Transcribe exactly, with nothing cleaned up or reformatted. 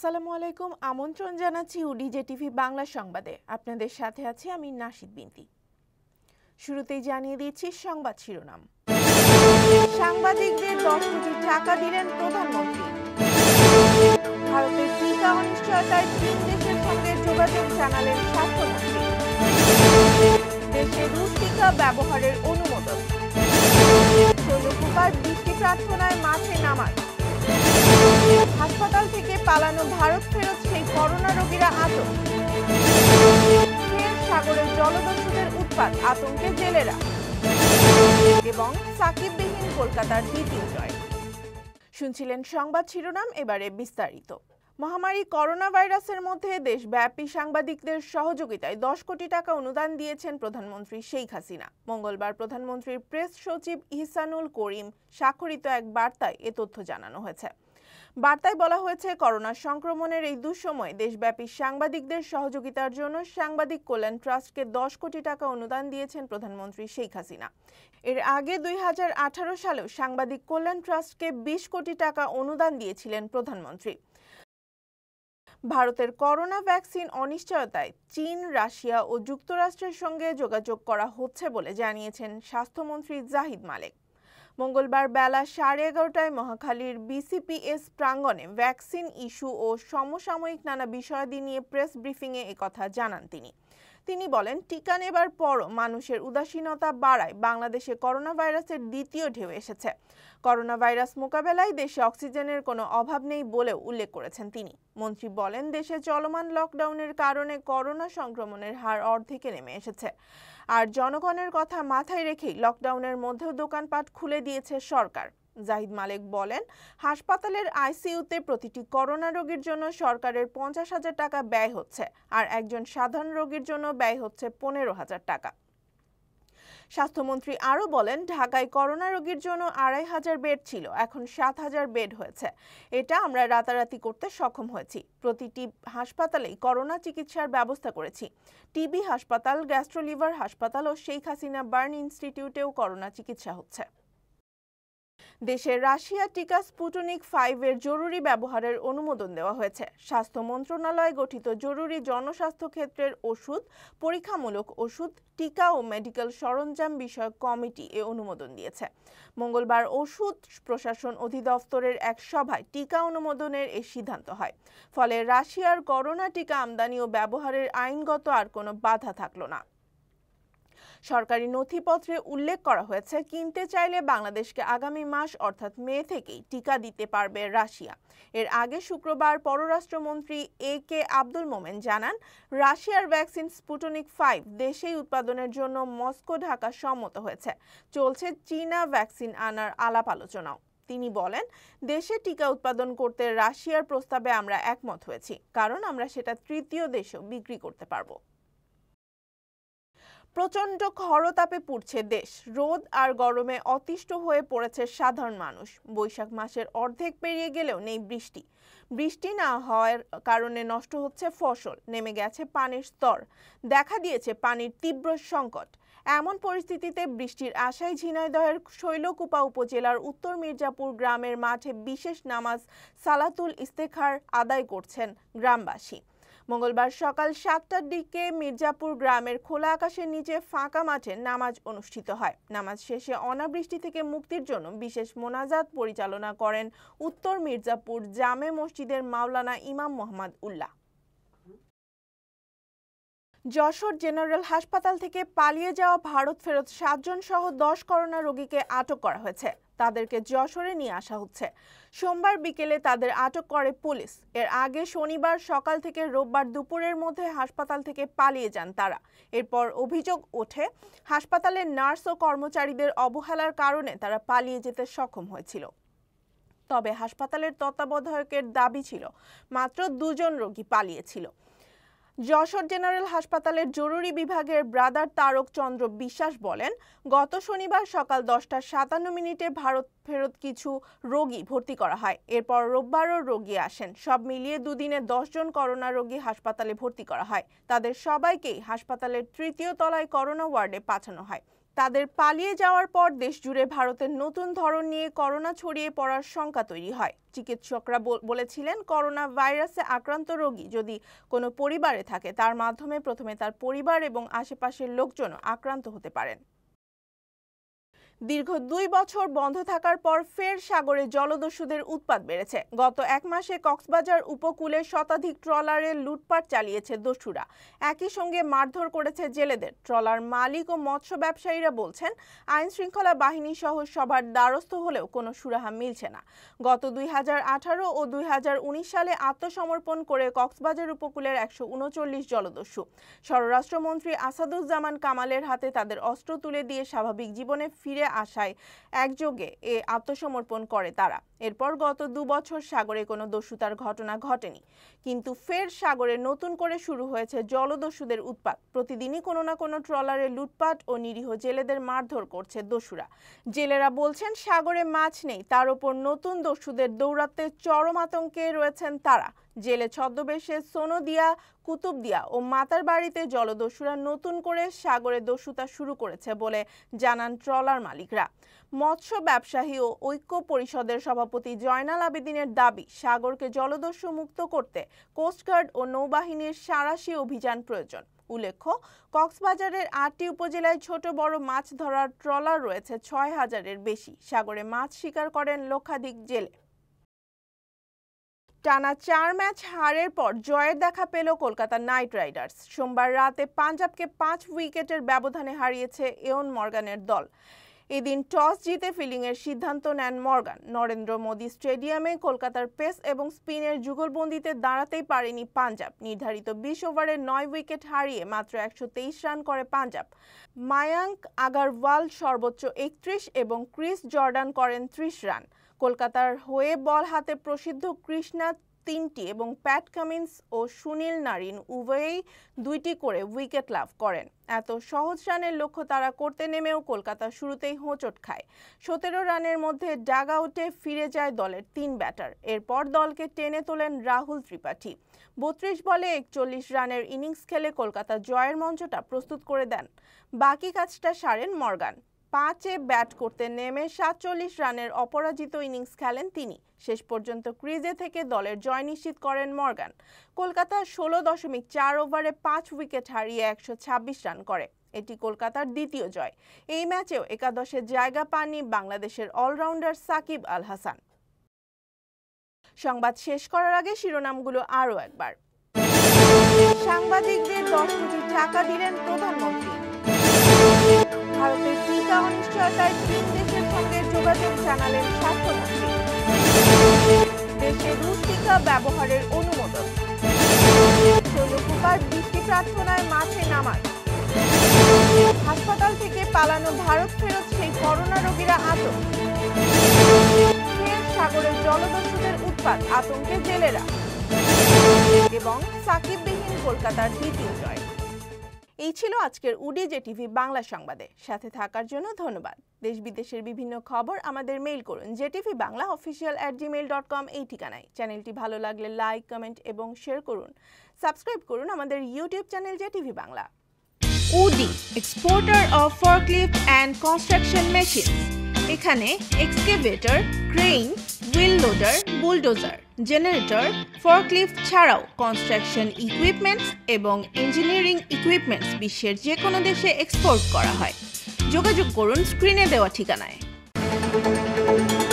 আসসালামু আলাইকুম। আমন্ত্রণ জানাচ্ছি উডিজে টিভি বাংলা সংবাদে। আপনাদের সাথে আছি আমি নাশিদ বিনতি। শুরুতেই জানিয়ে দিচ্ছি সংবাদ শিরোনাম। সাংবাদিকদের দশ কোটি টাকা দিলেন প্রধানমন্ত্রী। ভারতের টিকা অনিশ্চয়তায় তিন দেশের সঙ্গে যোগাযোগ জানালেন স্বাস্থ্যমন্ত্রী। দেশে রুশ টিকা ব্যবহারের অনুমোদন। শৈলকুপার বৃষ্টি প্রার্থনায় মাঠে নামাজ। হাসপাতাল থেকে পালানো ভারত ফেরত সেই করোনা রোগীরা আতঙ্ক। ফের সাগরের জলদস্যুদের উৎপাত, আতঙ্কে জেলেরা। এবং সাকিববিহীন কলকাতার দ্বিতীয় জয়। শুনছিলেন সংবাদ শিরোনাম, এবারে বিস্তারিত। মহামারী করোনা ভাইরাসের মধ্যে দেশব্যাপী সাংবাদিকদের সহযোগিতায় দশ কোটি টাকা অনুদান দিয়েছেন প্রধানমন্ত্রী শেখ হাসিনা। মঙ্গলবার প্রধানমন্ত্রীর প্রেস সচিব ইহসানুল করিম স্বাক্ষরিত এক বার্তায় এ তথ্য জানানো হয়েছে। বার্তায় বলা হয়েছে, করোনা সংক্রমণের এই দুঃসময়ে দেশব্যাপী সাংবাদিকদের সহযোগিতার জন্য সাংবাদিক কল্যাণ ট্রাস্টকে দশ কোটি টাকা অনুদান দিয়েছেন প্রধানমন্ত্রী শেখ হাসিনা। এর আগে দুই হাজার আঠারো সালেও সাংবাদিক কল্যাণ ট্রাস্টকে বিশ কোটি টাকা অনুদান দিয়েছিলেন প্রধানমন্ত্রী। ভারতের করোনা ভ্যাকসিন অনিশ্চয়তায় চীন, রাশিয়া ও যুক্তরাষ্ট্রের সঙ্গে যোগাযোগ করা হচ্ছে বলে জানিয়েছেন স্বাস্থ্যমন্ত্রী জাহিদ মালেক। মঙ্গলবার বেলা সাড়ে এগারোটায় মহাখালীর বিসিপিএস প্রাঙ্গণে ভ্যাকসিন ইস্যু ও সমসাময়িক নানা বিষয়াদি নিয়ে প্রেস ব্রিফিংয়ে একথা জানান তিনি। তিনি বলেন, টিকা নেবার পরও মানুষের উদাসীনতা বাড়ায় বাংলাদেশে করোনা ভাইরাসের দ্বিতীয় ঢেউ এসেছে। করোনা ভাইরাস মোকাবেলায় দেশে অক্সিজেনের কোনো অভাব নেই বলেও উল্লেখ করেছেন তিনি। মন্ত্রী বলেন, দেশে চলমান লকডাউনের কারণে করোনা সংক্রমণের হার অর্ধেকে নেমে এসেছে। আর জনগণের কথা মাথায় রেখেই লকডাউনের মধ্যেও দোকানপাট খুলে দিয়েছে সরকার। জাহিদ মালেক বলেন, হাসপাতালের আইসিইউতে প্রতিটি করোনা রোগীর জন্য সরকারের পঞ্চাশ হাজার টাকা ব্যয় হচ্ছে, আর একজন সাধারণ রোগীর জন্য ব্যয় হচ্ছে পনেরো হাজার টাকা। স্বাস্থ্যমন্ত্রী আরও বলেন, ঢাকায় করোনা রোগীর জন্য আড়াই হাজার বেড ছিল, এখন সাত হাজার বেড হয়েছে। এটা আমরা রাতারাতি করতে সক্ষম হয়েছি। প্রতিটি হাসপাতালেই করোনা চিকিৎসার ব্যবস্থা করেছি। টিবি হাসপাতাল, গ্যাস্ট্রোলিভার হাসপাতাল ও শেখ হাসিনা বার্ন ইনস্টিটিউটেও করোনা চিকিৎসা হচ্ছে। দেশে রাশিয়া টিকা স্পুটনিক ফাইভ এর জরুরি ব্যবহারের অনুমোদন দেওয়া হয়েছে। স্বাস্থ্য মন্ত্রণালয় গঠিত জরুরি জনস্বাস্থ্য ক্ষেত্রের ওষুধ, পরীক্ষামূলক ওষুধ, টিকা ও মেডিকেল সরঞ্জাম বিষয়ক কমিটি এ অনুমোদন দিয়েছে। মঙ্গলবার ওষুধ প্রশাসন অধিদপ্তরের এক সভায় টিকা অনুমোদনের এই সিদ্ধান্ত হয়। ফলে রাশিয়ার করোনা টিকা আমদানি ও ব্যবহারের আইনগত আর কোনো বাধা থাকল না। সরকারি নথিপত্রে উল্লেখ করা হয়েছে, কিনতে চাইলে বাংলাদেশকে আগামী মাস অর্থাৎ মে থেকেই টিকা দিতে পারবে রাশিয়া। এর আগে শুক্রবার পররাষ্ট্রমন্ত্রী এ কে আব্দুল মোমেন জানান, রাশিয়ার ভ্যাকসিন স্পুটনিক ফাইভ দেশেই উৎপাদনের জন্য মস্কো ঢাকা সম্মত হয়েছে। চলছে চীনা ভ্যাকসিন আনার আলাপ আলোচনাও। তিনি বলেন, দেশে টিকা উৎপাদন করতে রাশিয়ার প্রস্তাবে আমরা একমত হয়েছি, কারণ আমরা সেটা তৃতীয় দেশেও বিক্রি করতে পারবো। প্রচণ্ড খরতাপে পুড়ছে দেশ। রোদ আর গরমে অতিষ্ঠ হয়ে পড়েছে সাধারণ মানুষ। বৈশাখ মাসের অর্ধেক পেরিয়ে গেলেও নেই বৃষ্টি। বৃষ্টি না হওয়ার কারণে নষ্ট হচ্ছে ফসল, নেমে গেছে পানির স্তর, দেখা দিয়েছে পানির তীব্র সংকট। এমন পরিস্থিতিতে বৃষ্টির আশায় ঝিনাইদহের শৈলকুপা উপজেলার উত্তর মির্জাপুর গ্রামের মাঠে বিশেষ নামাজ সালাতুল ইস্তেখার আদায় করছেন গ্রামবাসী। মঙ্গলবার সকাল সাতটার দিকে মির্জাপুর গ্রামের খোলা আকাশের নিচে ফাঁকা মাঠে নামাজ অনুষ্ঠিত হয়। নামাজ শেষে অনাবৃষ্টি থেকে মুক্তির জন্য বিশেষ মোনাজাত পরিচালনা করেন উত্তর মির্জাপুর জামে মসজিদের মাওলানা ইমাম মোহাম্মদ উল্লাহ। যশোর জেনারেল হাসপাতাল থেকে পালিয়ে যাওয়া ভারত ফেরত সাতজন সহ দশ করোনা রোগীকে আটক করা হয়েছে। তাদেরকে যশোরে নিয়ে আসা হচ্ছে। সোমবার বিকেলে তাদের আটক করে পুলিশ। এর আগে শনিবার সকাল থেকে রোববার দুপুরের মধ্যে হাসপাতাল থেকে পালিয়ে যান তারা। এরপর অভিযোগ ওঠে, হাসপাতালের নার্স ও কর্মচারীদের অবহেলার কারণে তারা পালিয়ে যেতে সক্ষম হয়েছিল। তবে হাসপাতালের তত্ত্বাবধায়কের দাবি ছিল, মাত্র দুজন রোগী পালিয়েছিল। যশোর জেনারেল হাসপাতালের জরুরি বিভাগের ব্রাদার তারক চন্দ্র বিশ্বাস বলেন, গত শনিবার সকাল দশটা সাতান্ন মিনিটে ভারত ফেরত কিছু রোগী ভর্তি করা হয়। এরপর রোববারও রোগী আসেন। সব মিলিয়ে দুদিনে দশ জন করোনা রোগী হাসপাতালে ভর্তি করা হয়। তাদের সবাইকেই হাসপাতালের তৃতীয় তলায় করোনা ওয়ার্ডে পাঠানো হয়। তাদের পালিয়ে যাওয়ার পর দেশজুড়ে ভারতের নতুন ধরন নিয়ে করোনা ছড়িয়ে পড়ার শঙ্কা তৈরি হয়। চিকিৎসকরা বলেছিলেন, করোনা ভাইরাসে আক্রান্ত রোগী যদি কোনো পরিবারে থাকে, তার মাধ্যমে প্রথমে তার পরিবার এবং আশেপাশের লোকজনও আক্রান্ত হতে পারেন। দীর্ঘ দুই বছর বন্ধ থাকার পর ফের সাগরে জলদস্যুদের উৎপাত বেড়েছে। গত এক মাসে কক্সবাজার উপকূলে শতাধিক ট্রলারে লুটপাট চালিয়েছে দস্যুরা। একই সঙ্গে মারধর করেছে জেলেদের। ট্রলার মালিক ও মৎস্য ব্যবসায়ীরা বলছেন, আইন শৃঙ্খলা বাহিনী সহ সবার দ্বারস্থ হলেও কোনো সুরাহা মিলছে না। গত দুই হাজার আঠারো ও দুই হাজার উনিশ সালে আত্মসমর্পণ করে কক্সবাজার উপকূলের একশো উনচল্লিশ জলদস্যু স্বরাষ্ট্রমন্ত্রী আসাদুজ্জামান কামালের হাতে তাদের অস্ত্র তুলে দিয়ে স্বাভাবিক জীবনে ফিরে আশায় একযোগে এ আত্মসমর্পণ করে তারা। এরপর গত দু বছর সাগরে কোনো দস্যুতার ঘটনা ঘটেনি, কিন্তু ফের সাগরে নতুন করে শুরু হয়েছে জলদস্যুদের উৎপাত। প্রতিদিনই কোনো না কোনো ট্রলারে লুটপাট ও নিরীহ জেলেদের মারধর করছে দস্যুরা। জেলেরা বলছেন, সাগরে মাছ নেই, তার উপর নতুন দস্যুদের দৌরাত্মে চরম আতঙ্কে রয়েছেন তারা। জেলে ছদ্মবেশে সোনদিয়া, কুতুবদিয়া ও মাতার বাড়িতে জলদস্যুরা নতুন করে সাগরে দস্যুতা শুরু করেছে বলে জানান ট্রলার মালিকরা। মৎস্য ব্যবসায়ী ও ঐক্য পরিষদের সভাপতি জয়নাল আবেদিনের দাবি, সাগরকে জলদস্যু মুক্ত করতে কোস্টগার্ড ও নৌবাহিনীর সাঁড়াশি অভিযান প্রয়োজন। উল্লেখ্য, কক্সবাজারের আটটি উপজেলায় ছোট বড় মাছ ধরার ট্রলার রয়েছে ছয় হাজারের বেশি। সাগরে মাছ শিকার করেন লক্ষাধিক জেলে। টানা চার ম্যাচ হারের পর জয়ের দেখা পেল কলকাতা নাইট রাইডার্স। সোমবার রাতে পাঞ্জাবকে পাঁচ উইকেটের ব্যবধানে হারিয়েছে ইয়ন মর্গানের দল। এদিন টস জিতে ফিল্ডিংয়ের সিদ্ধান্ত নেন মর্গান। নরেন্দ্র মোদী স্টেডিয়ামে কলকাতার পেস এবং স্পিনের যুগলবন্দিতে দাঁড়াতেই পারেনি পাঞ্জাব। নির্ধারিত বিশ ওভারে নয় উইকেট হারিয়ে মাত্র একশো তেইশ রান করে পাঞ্জাব। মায়াঙ্ক আগারওয়াল সর্বোচ্চ একত্রিশ এবং ক্রিস জর্ডান করেন ত্রিশ রান। কলকাতার হয়ে বল হাতে প্রসিদ্ধ কৃষ্ণা তিনটি এবং প্যাট কামিন্স ও সুনীল নারিন উভয়েই দুইটি করে উইকেট লাভ করেন। এত সহজ রানের লক্ষ্য তারা করতে নেমেও কলকাতা শুরুতেই হোঁচট খায়। সতেরো রানের মধ্যে ডাগ আউটে ফিরে যায় দলের তিন ব্যাটার। এরপর দলকে টেনে তোলেন রাহুল ত্রিপাঠী। বত্রিশ বলে একচল্লিশ রানের ইনিংস খেলে কলকাতা জয়ের মঞ্চটা প্রস্তুত করে দেন। বাকি কাজটা সারেন মর্গান। পাঁচে ব্যাট করতে নেমে সাতচল্লিশ রানের অপরাজিত ইনিংস খেলেন তিনি। শেষ পর্যন্ত ক্রিজে থেকে দলের জয় নিশ্চিত করেন মর্গান। কলকাতা ষোলো দশমিক চার ওভারে পাঁচ উইকেট হারিয়ে একশো ছাব্বিশ রান করে। এটি কলকাতার দ্বিতীয় জয়। এই ম্যাচেও একাদশে জায়গা পাননি বাংলাদেশের অলরাউন্ডার সাকিব আল হাসান। সংবাদ শেষ করার আগে শিরোনামগুলো আরও একবার। সাংবাদিকদের দশ কোটি টাকা দিলেন প্রধানমন্ত্রী। ভারতের টিকা অনিশ্চয়তায় তিন দেশের সঙ্গে যোগাযোগ জানালেন স্বাস্থ্যমন্ত্রী। দেশে রুশ টিকা ব্যবহারের অনুমোদন। শৈলকুপার বৃষ্টি প্রার্থনায় মাঠে নামাজ। হাসপাতাল থেকে পালানো ভারত ফেরত সেই করোনা রোগীরা আতঙ্ক। ফের সাগরের জলদস্যুদের উৎপাত, আতঙ্কে জেলেরা। এবং সাকিববিহীন কলকাতার দ্বিতীয় জয়। এই ছিল আজকের উডি জেটিভি বাংলা সংবাদে। সাথে থাকার জন্য ধন্যবাদ। দেশ বিদেশের বিভিন্ন খবর আমাদের মেইল করুন JTV Bangla official at Gmail dot com এই ঠিকানায়। চ্যানেলটি ভালো লাগলে লাইক, কমেন্ট এবং শেয়ার করুন। সাবস্ক্রাইব করুন আমাদের YouTube channel JTV Bangla. Woody, exporter of forklift and construction machine. এখানে excavator, crane, wheel loader, bulldozer, generator, forklift ছাড়াও কনস্ট্রাকশন ইকুইপমেন্টস এবং ইঞ্জিনিয়ারিং ইকুইপমেন্টস বিশ্বের যে কোনো দেশে এক্সপোর্ট করা হয়। যোগাযোগ করুন স্ক্রিনে দেওয়া ঠিকানায়।